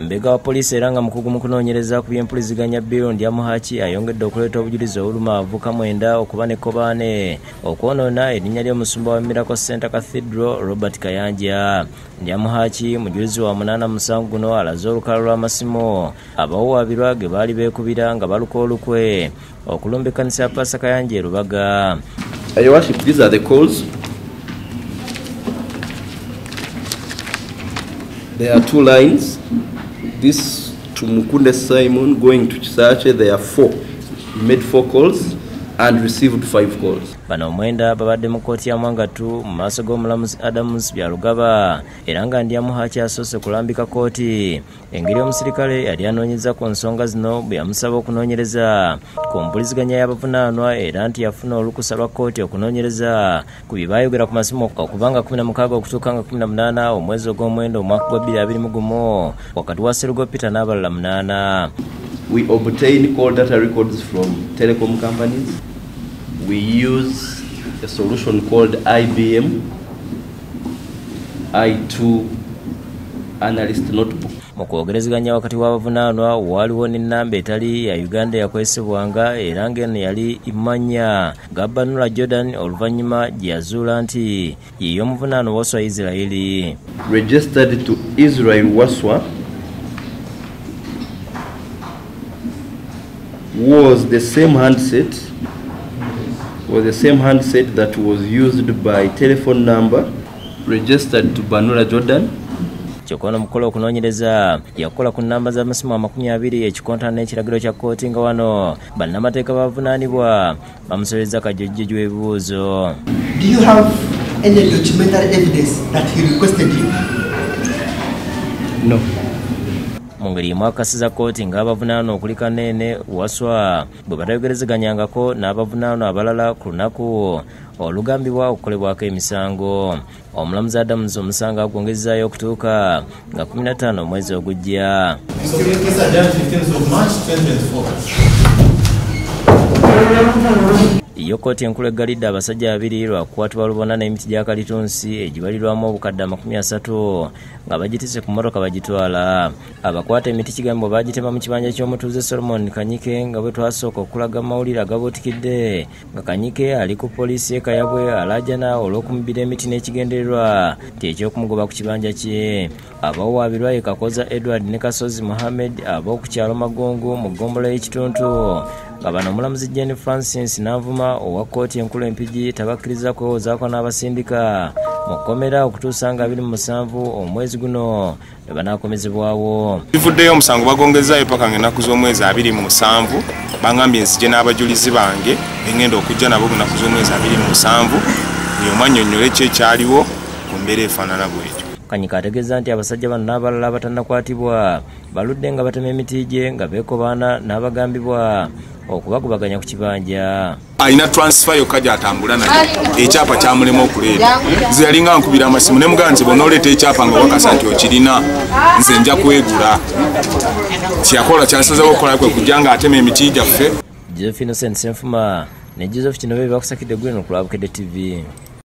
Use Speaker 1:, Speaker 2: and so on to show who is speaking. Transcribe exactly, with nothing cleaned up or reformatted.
Speaker 1: Mbega wa poliisi era nga mukugu mu kunoonyereza ku by'empuliziganya Bill Ndyamuhaki ayongedde okuleeta obujulizi Obuluma abavubuka mwenda okuba ne kkobaane okwonoona erinnya ly'omusumba wa Miracle Center Cathedral Robert Kayanja. Ndyamuhaki mujulizi wa munaana musanvu guno alaze olukalala lw'amasimu abawawaabirwa ge baali beekubira nga baluka olukwe okulumba ekkanisa ya Pasita Kayanja e Lubaga.
Speaker 2: Your worship, these are the calls. There are two lines. This to Mukunde Simon going to Chisache, there are four. He made four calls and received five calls.
Speaker 1: Bano mwenda babadde mu kkooti ya Mwangatu mu maaso g'omulamuzi Adams Byalugaba era nga Ndyamuhaki asoose kulambika kkooti engeri omusirikale yali anoonyeza ku nsonga zino bwe yamusaba okunoonyereza ku mpuliziganya y'abavunaanwa era nti yafuna olukusa lwa kkooti okunoonyereza ku bye baayogera ku masimu okuva nga kumi na mukaaga okutuuka nga kumi na munaana omwezi ogw'omwenda omwaka gwa bbiri abiri mu gumu wakati wa Sserugo Peter n'abalala munaana.
Speaker 2: We obtain call data records from telecom companies. We use a solution called I B M I two Analyst Notebook.
Speaker 1: Mu kwogerezeganya wakati w'abavunaanwa waliwo n'ennamba etali ya Uganda yakozesebwanga era ng'eno yali imanya Gabbanula Jordan oluvannyuma gye yazuula nti ye omuvunaanwa Waswa Israeli.
Speaker 2: Registered to Israel Waswa was the same handset was the same handset that was used by telephone number registered to Banula Jordan.
Speaker 1: Kyokka omukolo okunoonyereza yakola ku nnamba z'amasimu amakumi abiri ekikontana n'ekiragiro kya kkooti nga wano bannamateeka bavunaanibwa bamusobezza kajjojjoji w'ebibuuzo.
Speaker 3: Do you have any documentary evidence that he requested you?
Speaker 2: No.
Speaker 1: Mu ngeri emu akasiza kkooti ng'abavunaanwa okuli Kanene Waswa bwe batayogerezeganyangako n'abavunaanwa abalala ku lunaku olugambibwa okukolebwako emisango. Omulamuzi Adams omusango agwongezaayo okutuuka nga kumi na ttaano omwezi ogujja. Iyo kkooti enkulu eggalidde abasajja babiri lwa kukwatibwa lubona n'emiti gya kalitunsi egibalirwamu obukadde amakumi asatu nga bagitise ku mmotoka bagitwala. Abakwata emiti kigambo bagitema mu kibanja ky'omutuuze Solomon Kanyike nga bwe twasooka okulaga amawulire agabuutikidde nga Kanyike ali ku poliisi ekayabwe alaajana olw'okumubira emiti n'ekigendererwa nti eky'okumugoba ku kibanja kye. Abawawaabirwa ye Kakoza Edward ne Kasozi Mohammed ab'oku kyalo Magongo mu ggombolola y'ekituntu nga bano omulamuzi Jane Francis Nanvuma owa kkooti enkulu empigi tabakkiriza kwewozaako n'abasindika mu kkomera okutuusa nga abiri mu musanvu omwezi guno ne banaakomezebwawo.
Speaker 4: Bivuddeyo omusango bagongezaayo paka ng'ennaku z'omwezi abiri mu musanvu bangambye nzije n'abajulizi bange engenda okujja nabo mu nnaku z'omwezi abiri mu musanvu buli omu annyonnyole ki ekyaliwo ku mbeera efaanana bw'etyo.
Speaker 1: Kanyika ategeeza nti abasajja bano n'abalala abatannakwatibwa baludde nga batema emiti gye nga beekobaana n'abagambibwa okubagubaganya ku kibanja.
Speaker 4: Alina transfer yokka gy'atambula nayo ekyapa kyamulema okuleeta. Nze yali nga nkubira amasimu ne mugaa nti bw'onooleeta ekyapa nga wakasa nti okirina nze nja kwegula. Kyeyakola kyasazeewo okukola kwe kujja ng'atema emiti gyaffe.
Speaker 1: Joseph Innocent Senfuma ne Joseph Kinobe bakusakidde gwino ku Bukedde T V.